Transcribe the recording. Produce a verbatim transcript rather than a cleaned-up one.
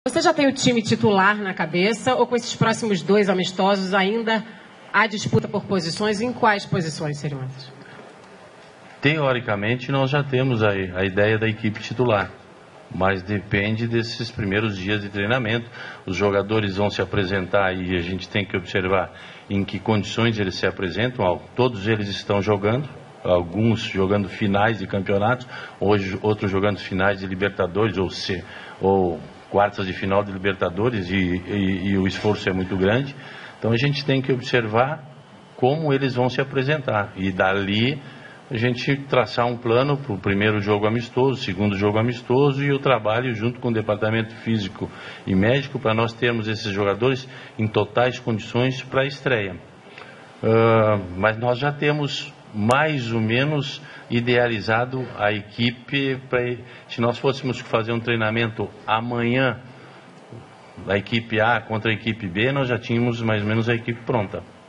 Você já tem o time titular na cabeça ou com esses próximos dois amistosos ainda há disputa por posições? Em quais posições seriam essas? Teoricamente nós já temos a, a ideia da equipe titular, mas depende desses primeiros dias de treinamento. Os jogadores vão se apresentar e a gente tem que observar em que condições eles se apresentam. Todos eles estão jogando, alguns jogando finais de campeonatos, hoje outros jogando finais de Libertadores ou, se, ou quartas de final de Libertadores e, e, e o esforço é muito grande. Então a gente tem que observar como eles vão se apresentar e dali a gente traçar um plano para o primeiro jogo amistoso, segundo jogo amistoso e o trabalho junto com o departamento físico e médico para nós termos esses jogadores em totais condições para a estreia. Uh, mas nós já temos mais ou menos idealizado a equipe. Pra, se nós fôssemos fazer um treinamento amanhã, a equipe A contra a equipe B, nós já tínhamos mais ou menos a equipe pronta.